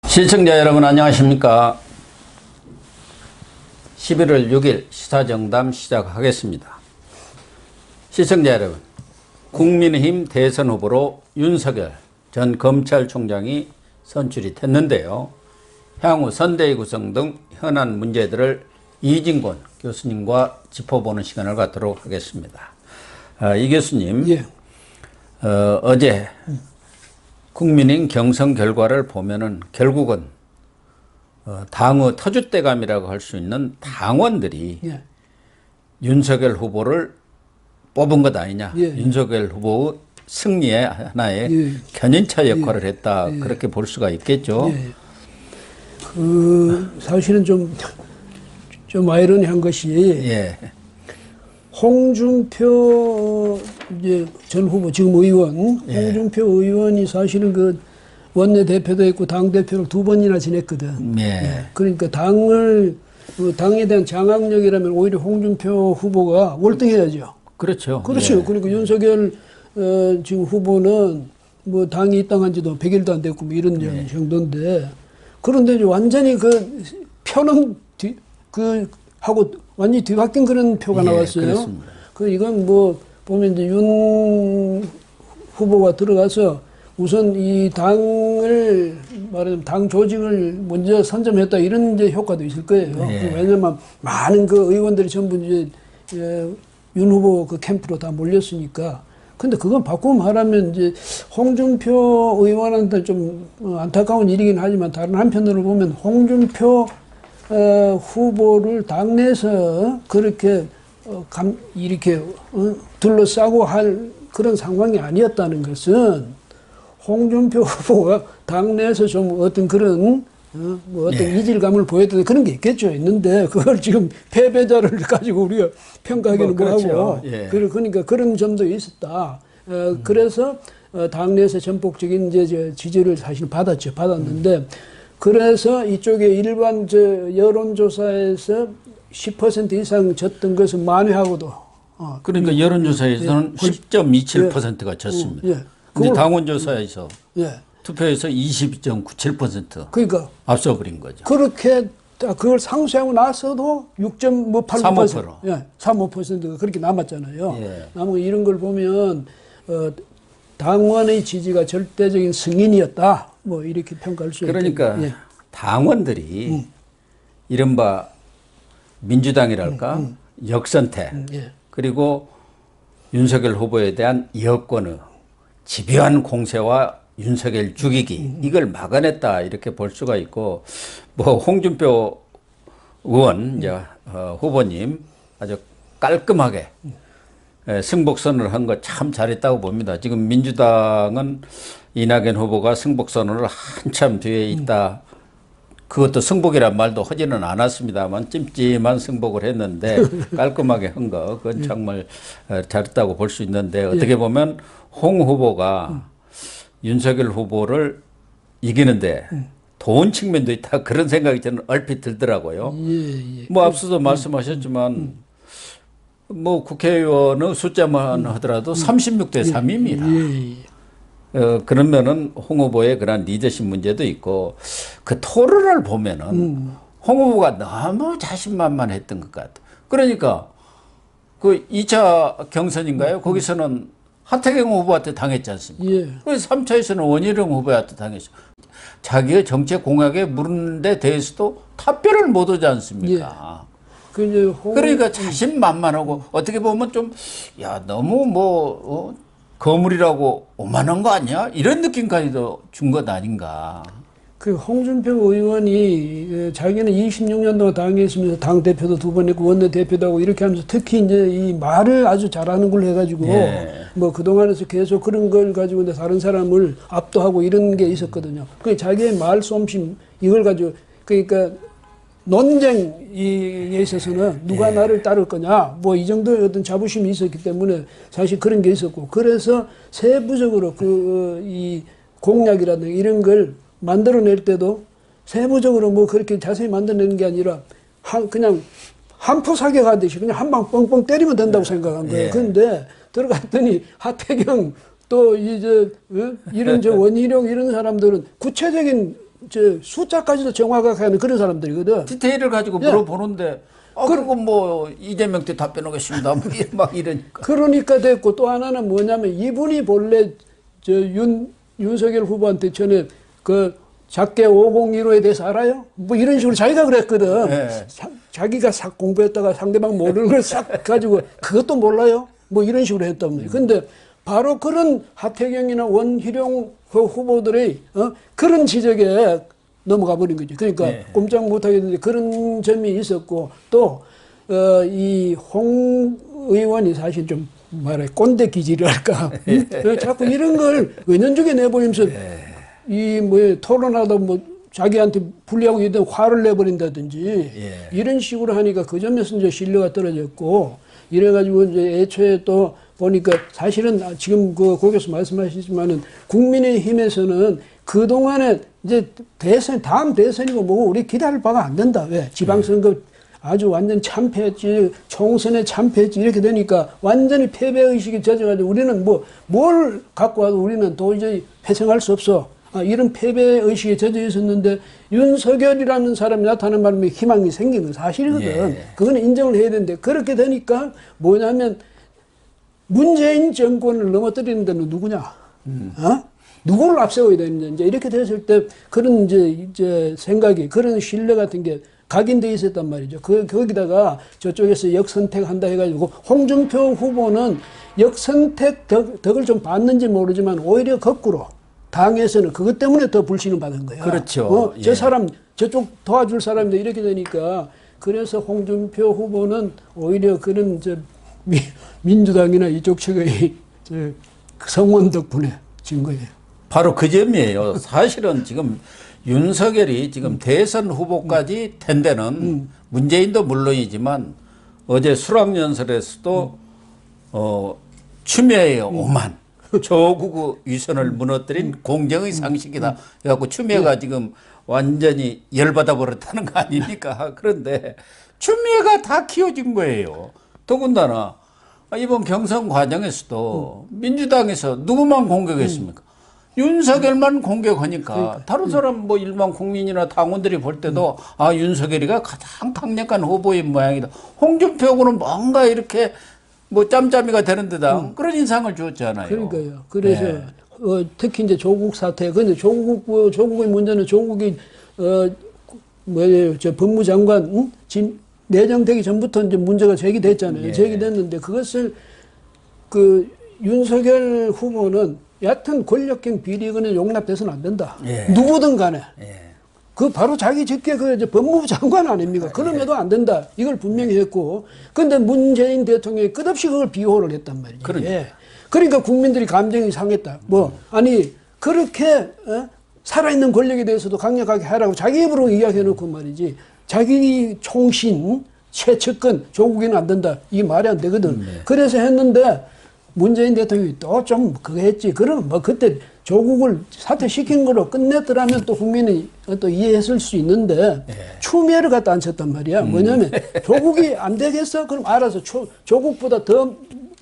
시청자 여러분 안녕하십니까. 11월 6일 시사정담 시작하겠습니다. 시청자 여러분, 국민의힘 대선 후보로 윤석열 전 검찰총장이 선출이 됐는데요. 향후 선대위 구성 등 현안 문제들을 이진권 교수님과 짚어보는 시간을 갖도록 하겠습니다. 이 교수님, 예. 어제 국민의힘 경선 결과를 보면은 결국은 당의 터줏대감이라고 할 수 있는 당원들이 예. 윤석열 후보를 뽑은 것 아니냐. 예. 윤석열 후보의 승리의 하나의 예. 견인차 역할을 했다. 예. 그렇게 볼 수가 있겠죠. 예. 사실은 좀 아이러니한 것이 예. 홍준표 이제 전 후보 지금 의원 홍준표 의원이 사실은 그 원내 대표도 했고 당 대표를 2번이나 지냈거든. 예. 그러니까 당에 대한 장악력이라면 오히려 홍준표 후보가 월등해야죠. 그렇죠. 그렇죠. 예. 그러니까 윤석열 지금 후보는 뭐 당이 입당한 지도 100일도 안 됐고 뭐 이런 정도인데, 그런데 이제 완전히 그 표는 하고 완전히 뒤바뀐 그런 표가 나왔어요. 그렇습니다. 이건 뭐 보면 이제 윤 후보가 들어가서 우선 이 당을 말하자면 당 조직을 먼저 선점했다 이런 이제 효과도 있을 거예요. 예. 왜냐면 많은 그 의원들이 전부 이제 윤 후보 그 캠프로 다 몰렸으니까. 근데 그건 바꾸면 말하면 이제 홍준표 의원한테 좀 안타까운 일이긴 하지만 다른 한편으로 보면 홍준표 후보를 당내에서 그렇게 이렇게 둘러싸고 할 그런 상황이 아니었다는 것은 홍준표 후보가 당내에서 좀 어떤 그런 어떤 이질감을 보였던 그런 게 있겠죠. 있는데 그걸 지금 패배자를 가지고 우리가 평가하기는 그렇죠. 뭐하고 예. 그러니까 그런 점도 있었다. 그래서 당내에서 전폭적인 이제 지지를 사실 받았는데 그래서 이쪽에 일반 여론조사에서 10% 이상 졌던 것은 만회하고도. 그러니까 여론조사에서는 10.27%가 졌습니다. 예. 근데 당원조사에서 예. 투표에서 22.97% 그러니까 앞서버린 거죠. 그렇게 그걸 상쇄하고 나서도 6.8%, 35%. 예, 35%가 그렇게 남았잖아요. 예. 남은 이런 걸 보면 당원의 지지가 절대적인 승인이었다. 뭐 이렇게 평가할 수 있겠네요. 그러니까 예. 당원들이 이른바 민주당이랄까 역선택 예. 그리고 윤석열 후보에 대한 여권의 집요한 공세와 윤석열 죽이기 이걸 막아냈다 이렇게 볼 수가 있고, 뭐 홍준표 의원 이제 후보님 아주 깔끔하게 승복선언을 한 거 참 잘했다고 봅니다. 지금 민주당은 이낙연 후보가 승복선언을 한참 뒤에 있다. 그것도 승복이란 말도 하지는 않았습니다만 찜찜한 승복을 했는데 깔끔하게 한 거 그건 정말 잘했다고 볼 수 있는데, 어떻게 보면 홍 후보가 윤석열 후보를 이기는데 도운 측면도 있다 그런 생각이 저는 얼핏 들더라고요. 예. 뭐 앞서도 말씀하셨지만 뭐 국회의원의 숫자만 하더라도 36대 3입니다. 그러면은 홍 후보의 그런 리더십 문제도 있고, 그 토론을 보면은 홍 후보가 너무 자신만만했던 것 같아. 그러니까 그 2차 경선인가요? 거기서는 하태경 후보한테 당했지 않습니까? 예. 그래서 3차에서는 원희룡 후보한테 당했어. 자기의 정책 공약에 물은 데 대해서도 답변을 못 하지 않습니까? 그러니까 자신만만하고 어떻게 보면 좀 너무 거물이라고 오만한 거 아니야? 이런 느낌까지도 준 것 아닌가. 그 홍준표 의원이 자기는 26년 동안 당에 있으면서 당 대표도 2번 했고 원내 대표도 하고 이렇게 하면서 특히 이제 이 말을 아주 잘하는 걸 해가지고 뭐 그동안에서 계속 그런 걸 가지고 이제 다른 사람을 압도하고 이런 게 있었거든요. 그 자기의 말 솜씨 이걸 가지고 그러니까 논쟁에 있어서는 누가 나를 따를 거냐 뭐 이 정도의 어떤 자부심이 있었기 때문에 사실 그런 게 있었고, 그래서 세부적으로 이 공약이라든가 이런 걸 만들어낼 때도 세부적으로 뭐 그렇게 자세히 만들어내는 게 아니라 그냥 한포 사격하듯이 그냥 한 방 뻥뻥 때리면 된다고 생각한 거예요. 그런데 들어갔더니 하태경 또 이런 원희룡 이런 사람들은 구체적인 저 숫자까지도 정확하게 하는 그런 사람들이거든. 디테일을 가지고 예. 물어보는데 그리고 뭐 이재명 때 답변하겠습니다. 뭐 막 이러니까. 그러니까 됐고 또 하나는 뭐냐면 이분이 본래 저 윤석열 후보한테 전에 그 작게 501호에 대해서 알아요? 뭐 이런 식으로 자기가 그랬거든. 네. 자기가 싹 공부했다가 상대방 모르는 걸 싹 가지고 그것도 몰라요? 뭐 이런 식으로 했단 말이에요. 근데 바로 그런 하태경이나 원희룡 후보들의 그런 지적에 넘어가 버린 거죠. 그러니까 네. 꼼짝 못하겠는데 그런 점이 있었고 또 이 홍 의원이 사실 좀 말해 꼰대 기질을 할까 자꾸 이런 걸 은연중에 내보이면서 이 뭐 토론하다 뭐 자기한테 불리하고 이런 화를 내버린다든지 이런 식으로 하니까 그 점에서 이제 신뢰가 떨어졌고 이래가지고 이제 애초에 또 보니까 사실은 지금 그 고교수 말씀하시지만은 국민의힘에서는 그동안에 이제 다음 대선이고 뭐고 우리 기다릴 바가 안 된다. 왜? 지방선거 아주 완전 참패했지, 총선에 참패했지, 이렇게 되니까 완전히 패배의식이 젖어가지고 우리는 뭘 갖고 와도 우리는 도저히 회생할 수 없어. 이런 패배의식에 젖어 있었는데 윤석열이라는 사람이 나타나는 바람에 희망이 생긴 건 사실이거든. 예. 그건 인정을 해야 되는데 그렇게 되니까 뭐냐면 문재인 정권을 넘어뜨리는 데는 누구냐? 누구를 앞세워야 되느냐? 이제 이렇게 됐을 때 그런 이제 생각이 그런 신뢰 같은 게 각인돼 있었단 말이죠. 거기다가 저쪽에서 역선택한다 해가지고 홍준표 후보는 역선택 덕을 좀 받는지 모르지만 오히려 거꾸로 당에서는 그것 때문에 더 불신을 받은 거야. 그렇죠. 저 사람 저쪽 도와줄 사람인데 이렇게 되니까 그래서 홍준표 후보는 오히려 그런 민주당이나 이쪽 측의 성원 덕분에 진 거예요. 바로 그 점이에요. 사실은 지금 윤석열이 지금 대선 후보까지 된 데는 문재인도 물론이지만 어제 수락연설에서도 추미애의 오만 조국 위선을 무너뜨린 공정의 상식이다. 그래갖고 추미애가 지금 완전히 열받아 버렸다는 거 아닙니까? 그런데 추미애가 다 키워진 거예요. 더군다나 이번 경선 과정에서도 민주당에서 누구만 공격했습니까? 윤석열만 공격하니까 다른 사람 뭐 일반 국민이나 당원들이 볼 때도 윤석열이가 가장 강력한 후보인 모양이다. 홍준표하고는 뭔가 이렇게 뭐 짬짬이가 되는 듯한 그런 인상을 주었잖아요. 그러니까요. 그래서 특히 이제 조국 사태. 근데 조국의 문제는 조국이 저 법무장관 지금 내정되기 전부터 이제 문제가 제기됐잖아요. 제기됐는데 그것을 그 윤석열 후보는 얕은 권력형 비리건에 용납돼서는 안 된다. 누구든 간에. 그 바로 자기 직계 그 법무부 장관 아닙니까? 그럼에도 안 된다. 이걸 분명히 했고. 근데 문재인 대통령이 끝없이 그걸 비호를 했단 말이죠. 그러니까 국민들이 감정이 상했다. 아니, 그렇게, 살아있는 권력에 대해서도 강력하게 하라고 자기 입으로 이야기해놓고 말이지. 자기 총신, 최측근, 조국에는 안 된다. 이게 말이 안 되거든. 그래서 했는데, 문재인 대통령이 또 좀 그거 했지. 그러면 그때 조국을 사퇴시킨 거로 끝냈더라면 또 국민이 또 이해했을 수 있는데 추미애를 갖다 앉혔단 말이야. 뭐냐면 조국이 안 되겠어? 그럼 알아서 조국보다 더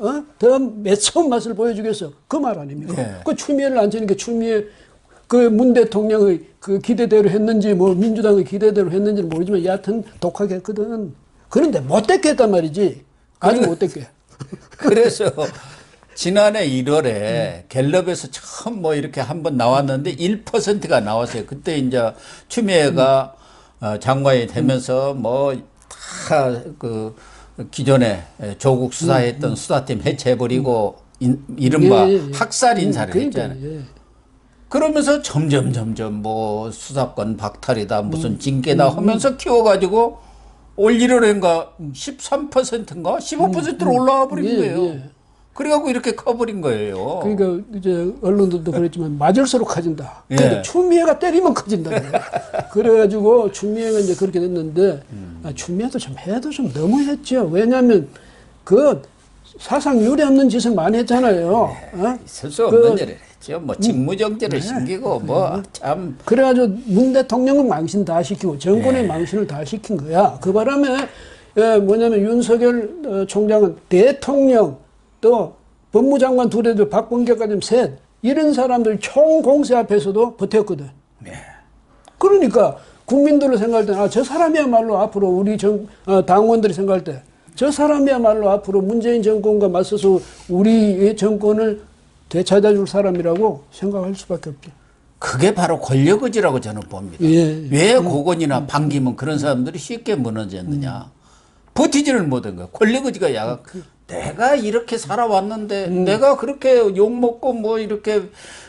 매서운 맛을 보여주겠어. 그 말 아닙니까? 그 추미애를 앉히니까 추미애 그 문 대통령의 그 기대대로 했는지 뭐 민주당의 기대대로 했는지는 모르지만 여하튼 독하게 했거든. 그런데 못됐게 했단 말이지. 아주 못됐게. 그래서 지난해 1월에 갤럽에서 처음 뭐 이렇게 한번 나왔는데 1%가 나왔어요. 그때 이제 추미애가 장관이 되면서 뭐 다 그 기존에 조국 수사했던 수사팀 해체해버리고 이른바 학살 인사를 했잖아요. 그러면서 점점 뭐 수사권 박탈이다 무슨 징계다 하면서 키워가지고 올 1월인가 13%인가 15%로 올라와 버린 거예요. 그래갖고 이렇게 커버린 거예요. 그러니까 이제 언론들도 그랬지만 맞을수록 커진다. 근데 추미애가 때리면 커진다. 그래가지고 추미애가 이제 그렇게 됐는데 추미애도 좀 해도 좀 너무했죠. 왜냐하면 그 사상 유례 없는 짓을 많이 했잖아요. 있을 수 없는 일을 했죠. 뭐 직무정지를 심기고 뭐 참. 그래가지고 문 대통령은 망신 다 시키고 정권의 망신을 다 시킨 거야. 그 바람에 뭐냐면 윤석열 총장은 대통령 또 법무장관 둘에도 박범계까지 셋 이런 사람들 총공세 앞에서도 버텼거든. 그러니까 국민들로 생각할 때는 아, 저 사람이야말로 앞으로 우리 당원들이 생각할 때 저 사람이야말로 앞으로 문재인 정권과 맞서서 우리의 정권을 되찾아줄 사람이라고 생각할 수밖에 없죠. 그게 바로 권력의지라고 저는 봅니다. 예. 왜 고건이나 반기문 그런 사람들이 쉽게 무너졌느냐. 버티지를 못한 거야. 권력의지가 약한. 내가 이렇게 살아왔는데 내가 그렇게 욕먹고 뭐 이렇게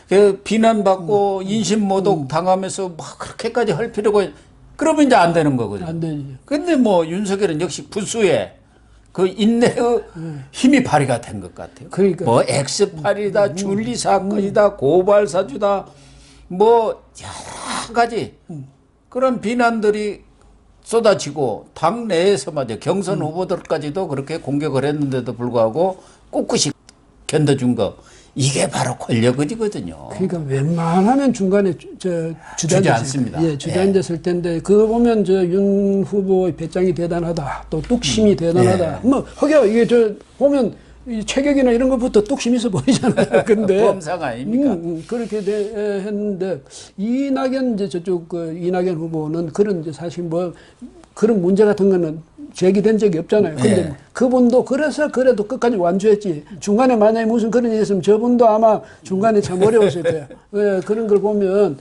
비난받고 인신모독 당하면서 막 그렇게까지 할 필요가 그러면 이제 안 되는 거거든요. 안 되죠. 근데 뭐 윤석열은 역시 부수에 그 인내의 힘이 발휘가 된 것 같아요. 그러니까. 뭐 엑스파일이다, 줄리 사건이다, 고발 사주다, 뭐 여러 가지 그런 비난들이 쏟아지고 당 내에서마저 경선 후보들까지도 그렇게 공격을 했는데도 불구하고 꿋꿋이 견뎌준 거 이게 바로 권력의지거든요. 그러니까 웬만하면 중간에 주지 않습니다. 예, 주저앉았을 텐데 그거 보면 저 윤 후보의 배짱이 대단하다, 또 뚝심이 대단하다. 뭐 허겨 이게 저 보면 이 체격이나 이런 것부터 뚝심 있어 보이잖아요. 근데 범상 아닙니까? 그렇게 했는데 이낙연 이제 저쪽 그 이낙연 후보는 그런 이제 사실 뭐 그런 문제 같은 거는 제기된 적이 없잖아요. 근데 네. 그분도 그래서 그래도 끝까지 완주했지. 중간에 만약에 무슨 그런 일이 있으면 저분도 아마 중간에 참 어려웠을 거예요. 예, 그런 걸 보면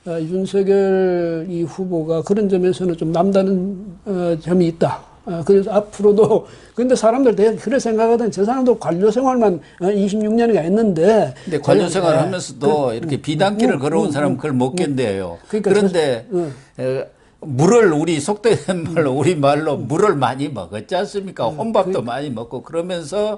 윤석열 이 후보가 그런 점에서는 좀 남다른 점이 있다. 그래서 앞으로도 근데 사람들 되게 그래 생각하던 저 사람도 관료 생활만 26년이가 했는데 근데 관료 생활을 하면서도 이렇게 비단길을 걸어온 사람은 그걸 못 견뎌요. 그러니까 그런데 물을 우리 속된 말로 우리 말로 물을 많이 먹었지 않습니까? 혼밥도 많이 먹고 그러면서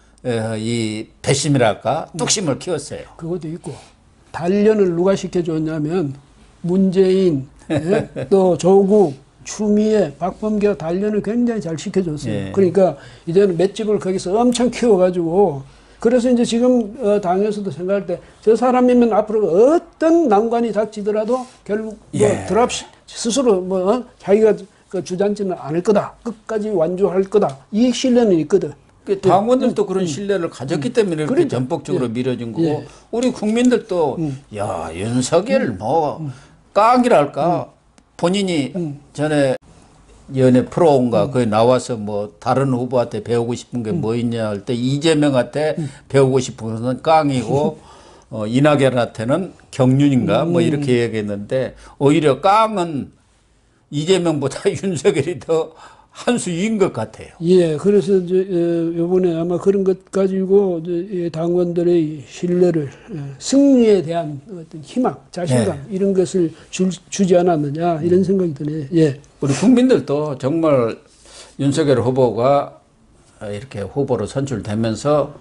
이 배심이랄까 뚝심을 키웠어요. 그것도 있고 단련을 누가 시켜줬냐면 문재인 또 조국 추미애 박범계가 단련을 굉장히 잘 시켜줬어요. 예. 그러니까 이제는 맷집을 거기서 엄청 키워가지고 그래서 이제 지금 당에서도 생각할 때 저 사람이면 앞으로 어떤 난관이 닥치더라도 결국 뭐 드랍 스스로 뭐 자기가 그 주저앉지는 않을 거다. 끝까지 완주할 거다. 이 신뢰는 있거든. 그 당원들도 그런 신뢰를 가졌기 때문에 이렇게 그러니까. 전폭적으로 밀어준 거고 예. 우리 국민들도 야 윤석열 뭐 깡이랄까 본인이 전에 연예 프로인가 거기 나와서 뭐 다른 후보한테 배우고 싶은 게 뭐 있냐 할 때 이재명한테 배우고 싶은 것은 깡이고 이낙연한테는 경륜인가 뭐 이렇게 얘기했는데 오히려 깡은 이재명보다 윤석열이 더 한 수 위인 것 같아요. 예, 그래서 이제 이번에 아마 그런 것 가지고 이제 당원들의 신뢰를 승리에 대한 어떤 희망, 자신감 이런 것을 주지 않았느냐 이런 생각이 드네요. 예. 우리 국민들도 정말 윤석열 후보가 이렇게 후보로 선출되면서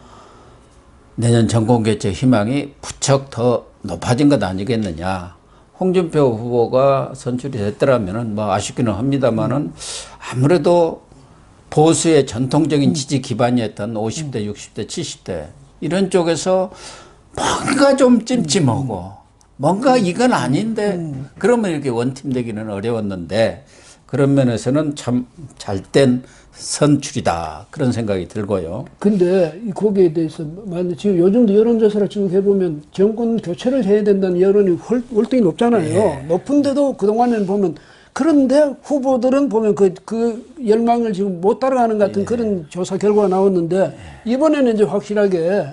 내년 정권개최 희망이 부쩍 더 높아진 것 아니겠느냐. 홍준표 후보가 선출이 됐더라면 뭐 아쉽기는 합니다만은 아무래도 보수의 전통적인 지지 기반이었던 50대, 60대, 70대 이런 쪽에서 뭔가 좀 찜찜하고 뭔가 이건 아닌데 그러면 이렇게 원팀되기는 어려웠는데 그런 면에서는 참 잘된 선출이다 그런 생각이 들고요. 근데 거기에 대해서 지금 요즘도 여론조사를 쭉 해보면 정권 교체를 해야 된다는 여론이 월등히 높잖아요. 예. 높은데도 그동안에는 보면 그런데 후보들은 보면 그 열망을 지금 못 따라가는 것 같은 그런 조사 결과가 나왔는데 이번에는 이제 확실하게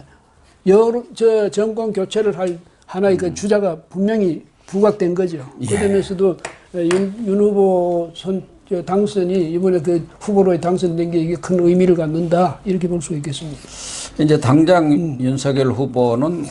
정권 교체를 할 하나의 그 주자가 분명히 부각된 거죠. 그러면서도 윤 후보 당선이 이번에 그 후보로의 당선된 게 이게 큰 의미를 갖는다 이렇게 볼 수 있겠습니다. 이제 당장 윤석열 후보는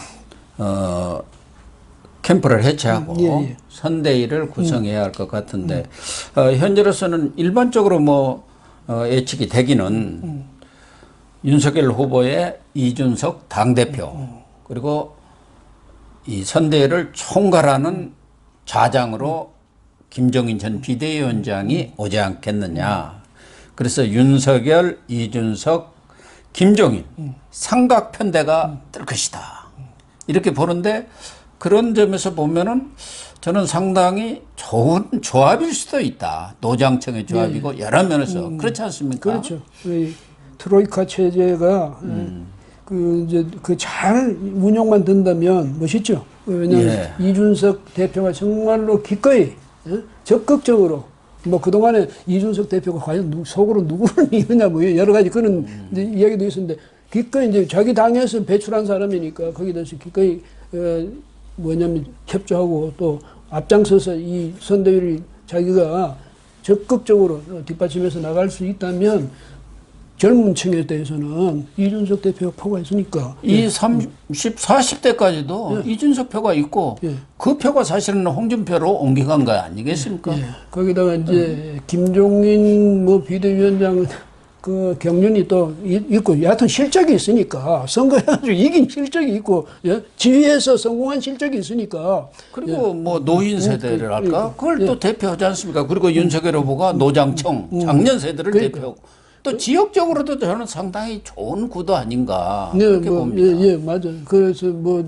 캠프를 해체하고 선대위를 구성해야 할 것 같은데 현재로서는 일반적으로 뭐 예측이 되기는 윤석열 후보의 이준석 당대표 그리고 이 선대위를 총괄하는 좌장으로 김종인 전 비대위원장이 오지 않겠느냐. 그래서 윤석열, 이준석, 김종인 삼각편대가 뜰 것이다. 이렇게 보는데 그런 점에서 보면은 저는 상당히 좋은 조합일 수도 있다. 노장청의 조합이고 여러 면에서 그렇지 않습니까? 그렇죠. 트로이카 체제가 이제 잘 운영만 된다면 멋있죠. 왜냐하면 이준석 대표가 정말로 기꺼이 예? 적극적으로 뭐 그동안에 이준석 대표가 과연 속으로 누구를 믿느냐 뭐 여러 가지 그런 이제 이야기도 있었는데 기꺼이 이제 자기 당에서 배출한 사람이니까 거기에 대해서 기꺼이 뭐냐면 협조하고 또 앞장서서 이 선대위를 자기가 적극적으로 뒷받침해서 나갈 수 있다면 젊은 층에 대해서는 이준석 대표가 표가 있으니까 이 30, 40대까지도 이준석 표가 있고 그 표가 사실은 홍준표로 옮겨간 거 아니겠습니까? 거기다가 이제 김종인 뭐 비대위원장 그 경륜이 또 있고 여하튼 실적이 있으니까 선거해가지고 이긴 실적이 있고 지휘에서 성공한 실적이 있으니까 그리고 뭐 노인 세대를 할까? 그걸 또 대표하지 않습니까? 그리고 윤석열 후보가 노장청 장년 세대를 대표하고 또 지역적으로도 저는 상당히 좋은 구도 아닌가 그렇게 뭐, 봅니다. 맞아요. 그래서 뭐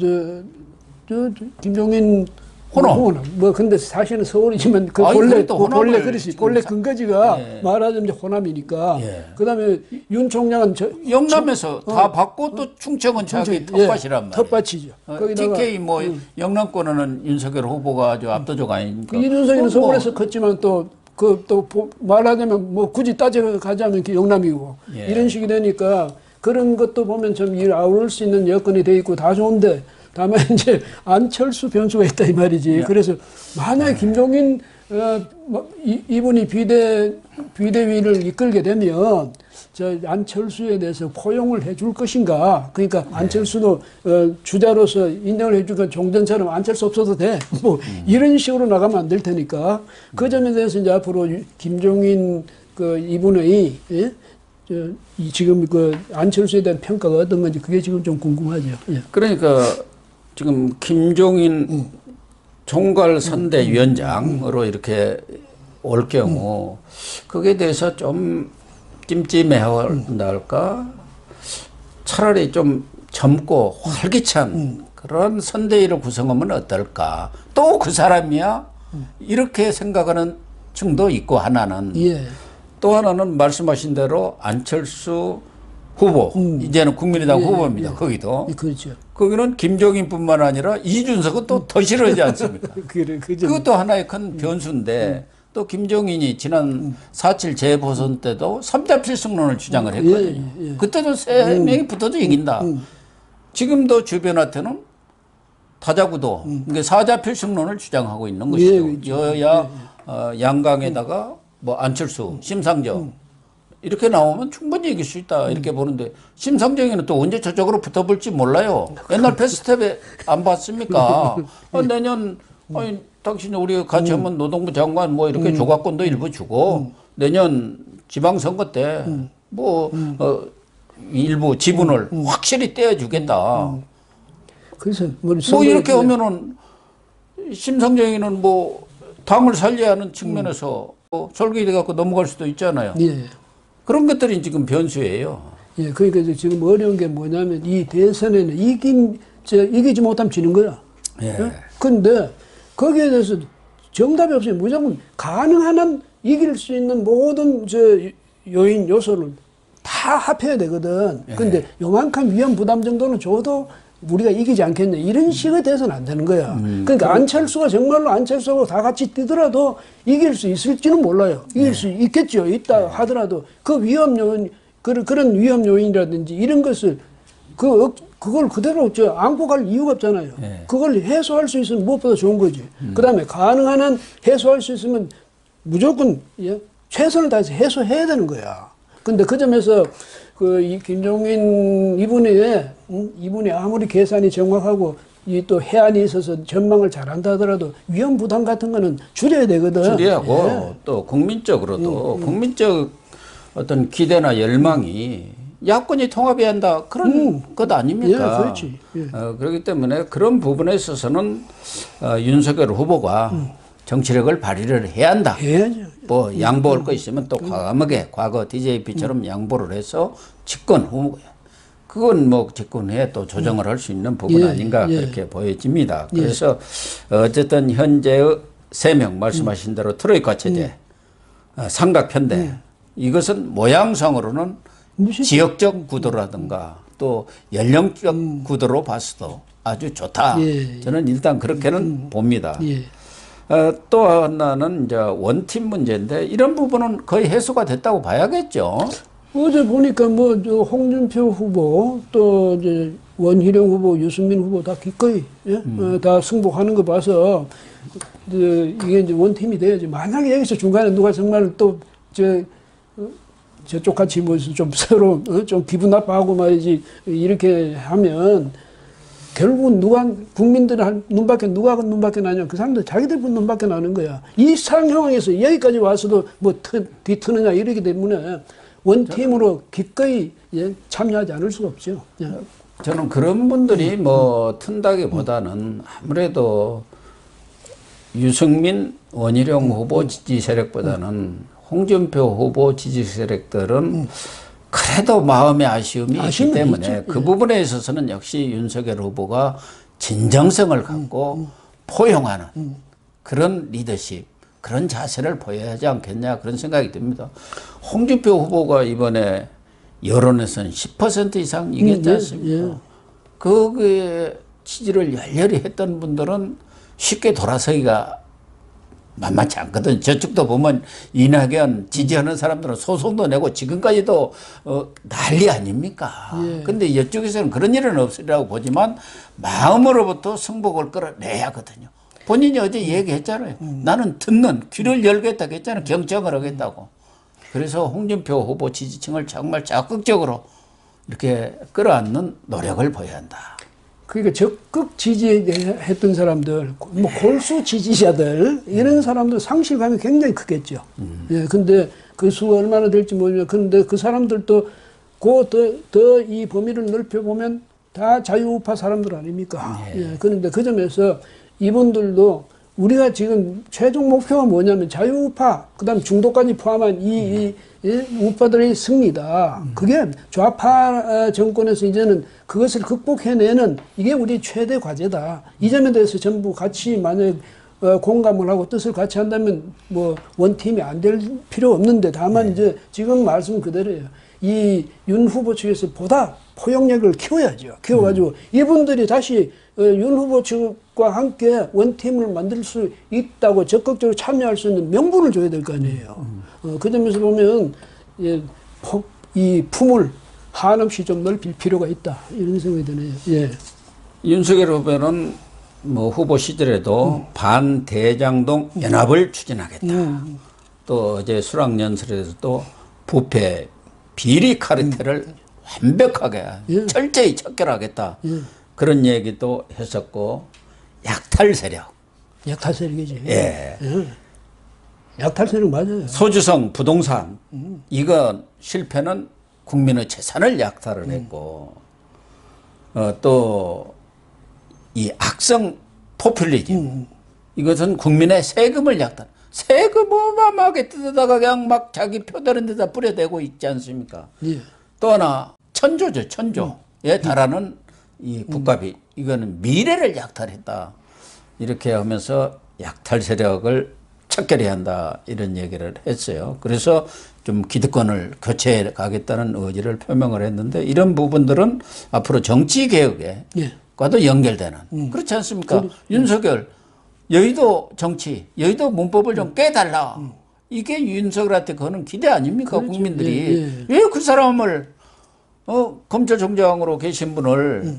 김종인 호남. 뭐 근데 사실은 서울이지만 그 아니, 본래 그것도 호남을 그렇지 본래 근거지가 말하자면 이제 호남이니까. 그다음에 윤 총장은 영남에서 다 받고 또 충청은 자기 텃밭이란 말이에요. 텃밭이죠. 거기다가 TK 뭐 영남권은 윤석열 후보가 아주 압도적 아닙니까? 이준석이는 서울에서 컸지만 또 말하자면 뭐 굳이 따져가자면 영남이고 이런 식이 되니까 그런 것도 보면 좀 일 아우를 수 있는 여건이 돼 있고 다 좋은데 다만 이제 안철수 변수가 있다 이 말이지. 그래서 만약에 김종인 이분이 비대위를 이끌게 되면 저 안철수에 대해서 포용을 해줄 것인가. 그러니까 안철수도 주자로서 인정을 해주니까 종전처럼 안철수 없어도 돼. 뭐 이런 식으로 나가면 안 될 테니까 그 점에 대해서 이제 앞으로 김종인 이분의 지금 안철수에 대한 평가가 어떤 건지 그게 지금 좀 궁금하죠. 그러니까 지금 김종인 총괄선대위원장으로 이렇게 올 경우 거기에 대해서 좀 찜찜해한다 할까? 차라리 좀 젊고 활기찬 그런 선대위를 구성하면 어떨까? 또 그 사람이야? 이렇게 생각하는 층도 있고 하나는 또 하나는 말씀하신 대로 안철수 후보 이제는 국민의당 후보입니다. 거기도 그렇죠. 거기는 김종인뿐만 아니라 이준석은 또 더 싫어하지 않습니까? 그것도 하나의 큰 변수인데 또 김종인이 지난 4.7 재보선 때도 3자 필승론을 주장을 했거든요. 그때도 세 명이 붙어도 이긴다. 지금도 주변한테는 다자구도 그러니까 4자 필승론을 주장하고 있는 것이죠. 여야 양강에다가 뭐 안철수, 심상정 이렇게 나오면 충분히 이길 수 있다 이렇게 보는데 심상정이는 또 언제 저쪽으로 붙어볼지 몰라요. 옛날 패스트텝에 안 봤습니까? 내년 당신이 우리가 같이 하면 노동부 장관 뭐 이렇게 조각권도 일부 주고 내년 지방선거 때 뭐 일부 지분을 확실히 떼어주겠다. 그래서 뭐 이렇게 하면은 심상정이는 뭐 당을 살려야 하는 측면에서 솔깃해 갖고 넘어갈 수도 있잖아요. 그런 것들이 지금 변수예요. 그러니까 지금 어려운 게 뭐냐면 이 대선에는 이기지 못하면 지는 거야. 근데 거기에 대해서 정답이 없어요. 무조건 가능한 한 이길 수 있는 모든 요인, 요소를 다 합해야 되거든. 근데 요만큼 위험 부담 정도는 줘도 우리가 이기지 않겠냐. 이런 식의 돼서는 안 되는 거야. 그러니까 안철수가 정말로 안철수하고 다 같이 뛰더라도 이길 수 있을지는 몰라요. 이길 수 있겠죠. 있다 하더라도 그 위험 요인, 그런 위험 요인이라든지 이런 것을 그걸 그대로 안고 갈 이유가 없잖아요. 그걸 해소할 수 있으면 무엇보다 좋은 거지. 그 다음에 가능한 한 해소할 수 있으면 무조건 최선을 다해서 해소해야 되는 거야. 근데 그 점에서 이 김종인 이분이 아무리 계산이 정확하고 이 또 해안이 있어서 전망을 잘한다 하더라도 위험 부담 같은 거는 줄여야 되거든. 줄여야 하고 또 국민적으로도 국민적 어떤 기대나 열망이 야권이 통합해야 한다 그런 것 아닙니까? 그렇지. 그렇기 때문에 그런 부분에 있어서는 윤석열 후보가 정치력을 발휘를 해야 한다. 해야죠. 뭐 양보할 거 있으면 또 과감하게 과거 DJP처럼 양보를 해서 집권 후보야. 그건 뭐 집권에 또 조정을 할 수 있는 부분 아닌가 그렇게 보여집니다. 그래서 어쨌든 현재의 3명 말씀하신 대로 트로이카 체제, 삼각편대 이것은 모양상으로는 지역적 구도라든가 또 연령적 구도로 봤어도 아주 좋다. 저는 일단 그렇게는 봅니다. 또 하나는 이제 원팀 문제인데 이런 부분은 거의 해소가 됐다고 봐야겠죠. 어제 보니까 뭐 저 홍준표 후보 또 이제 원희룡 후보, 유승민 후보 다 기꺼이 예? 다 승복하는 거 봐서 이게 이제 원팀이 돼야지. 만약에 여기서 중간에 누가 정말 또 저쪽 같이 뭐 좀 서로 좀 기분 나빠하고 말이지 이렇게 하면 결국은 국민들 눈밖에 누가 눈밖에 나냐. 그 사람들 자기들 눈밖에 나는 거야. 이 상황에서 여기까지 와서도 뭐 뒤트느냐 이러기 때문에 원팀으로 기꺼이 예, 참여하지 않을 수가 없죠. 예. 저는 그런 분들이 뭐 튼다기보다는 아무래도 유승민, 원희룡 후보 지지 세력보다는 홍준표 후보 지지 세력들은 그래도 마음의 아쉬움이 있기 때문에 있죠. 그 부분에 있어서는 역시 윤석열 후보가 진정성을 갖고 포용하는 그런 리더십, 그런 자세를 보여야 하지 않겠냐 그런 생각이 듭니다. 홍준표 후보가 이번에 여론에서는 10% 이상 이겼지 않습니까? 거기에 지지를 열렬히 했던 분들은 쉽게 돌아서기가 만만치 않거든. 저쪽도 보면 이낙연 지지하는 사람들은 소송도 내고 지금까지도 난리 아닙니까? 근데 이쪽에서는 그런 일은 없으리라고 보지만 마음으로부터 승복을 끌어내야 하거든요. 본인이 어제 얘기했잖아요. 나는 듣는 귀를 열겠다고 했잖아요. 경청을 하겠다고. 그래서 홍준표 후보 지지층을 정말 적극적으로 이렇게 끌어안는 노력을 보여야 한다. 그러니까 적극 지지했던 사람들, 뭐 골수 지지자들 이런 사람들 상실감이 굉장히 크겠죠. 예, 근데 그 수가 얼마나 될지 모르지만, 근데 그 사람들도 더 이 범위를 넓혀 보면 다 자유우파 사람들 아닙니까? 예, 그런데 그 점에서 이분들도 우리가 지금 최종 목표가 뭐냐면 자유우파, 그다음 중도까지 포함한 이 우파들의 승리다. 그게 좌파 정권에서 이제는 그것을 극복해내는 이게 우리 최대 과제다. 이 점에 대해서 전부 같이 만약 공감을 하고 뜻을 같이 한다면 뭐 원팀이 안 될 필요 없는데, 다만 이제 지금 말씀 그대로예요. 이 윤 후보 측에서 보다 포용력을 키워야죠. 키워가지고 이분들이 다시 윤 후보 측과 함께 원팀을 만들 수 있다고 적극적으로 참여할 수 있는 명분을 줘야 될 거 아니에요. 그 점에서 보면 이 품을 한없이 좀 넓힐 필요가 있다. 이런 생각이 드네요. 예. 윤석열 후보는 뭐 후보 시절에도 반대장동 연합을 추진하겠다. 또 어제 수락연설에서도 부패 비리 카르텔을 완벽하게 철저히 척결하겠다. 그런 얘기도 했었고, 약탈 세력. 약탈 세력이지. 예. 약탈 세력 맞아요. 소주성 부동산. 이건 실패는 국민의 재산을 약탈을 했고, 또 이 악성 포퓰리즘. 이것은 국민의 세금을 약탈. 세금 어마어마하게 뜯어다가 그냥 막 자기 표다른 데다 뿌려대고 있지 않습니까? 예. 또 하나 천조죠. 천조에 달하는 이 국가비. 이거는 미래를 약탈했다. 이렇게 하면서 약탈 세력을 척결해야 한다. 이런 얘기를 했어요. 그래서 좀 기득권을 교체해 가겠다는 의지를 표명을 했는데, 이런 부분들은 앞으로 정치개혁과도 연결되는. 그렇지 않습니까? 윤석열 여의도 정치, 여의도 문법을 좀 깨달라. 이게 윤석열한테 거는 기대 아닙니까? 그렇죠. 국민들이. 왜 그 사람을 검찰총장으로 계신 분을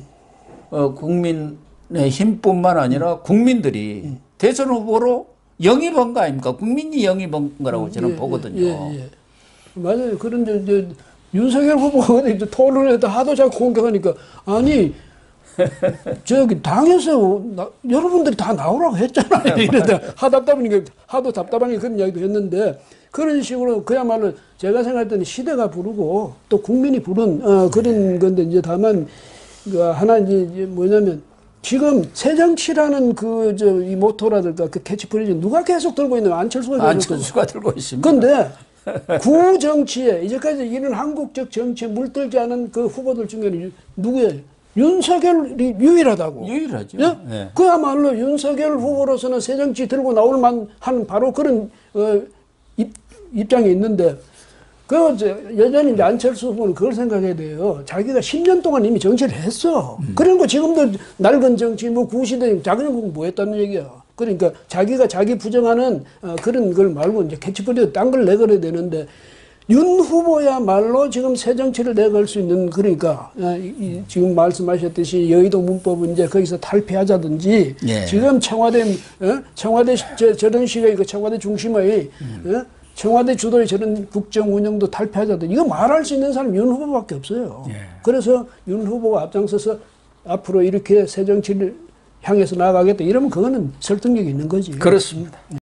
국민의 힘뿐만 아니라 국민들이 대선 후보로 영입한 거 아닙니까? 국민이 영입한 거라고 저는 보거든요. 맞아요. 그런데 이제 윤석열 후보가 이제 토론에다 하도 자꾸 공격하니까, 아니 저기 당에서 여러분들이 다 나오라고 했잖아요. 이러다 하다 보니까 하도 답답하게 그런 이야기도 했는데, 그런 식으로 그야말로 제가 생각할 때는 시대가 부르고 또 국민이 부른 그런 건데, 이제 다만 하나 이제 뭐냐면, 지금 새정치라는 이 모토라든가 그 캐치프레이즈 누가 계속 들고 있는, 안철수가 들고 있습니다. 근데 구정치에 이제까지 이런 한국적 정치에 물들지 않은 그 후보들 중에는 누구예요? 윤석열이 유일하다고. 유일하죠. 예? 네. 그야말로 윤석열 후보로서는 새정치 들고 나올 만한 바로 그런 입장이 있는데, 여전히 이제 안철수 후보는 그걸 생각해야 돼요. 자기가 10년 동안 이미 정치를 했어. 그런 거 지금도 낡은 정치, 뭐 구시대 자기는 뭐 했다는 얘기야. 그러니까 자기가 자기 부정하는 그런 걸 말고 이제 캐치프레이즈 딴 걸 내걸어야 되는데 윤 후보야말로 지금 새 정치를 내걸 수 있는 그러니까 지금 말씀하셨듯이 여의도 문법은 이제 거기서 탈피하자든지 예. 지금 청와대 저런 식의 그 청와대 중심의 청와대 주도의 저런 국정 운영도 탈피하자든지 이거 말할 수 있는 사람 윤 후보밖에 없어요. 예. 그래서 윤 후보가 앞장서서 앞으로 이렇게 새 정치를 향해서 나아가겠다 이러면 그거는 설득력이 있는 거지. 그렇습니다.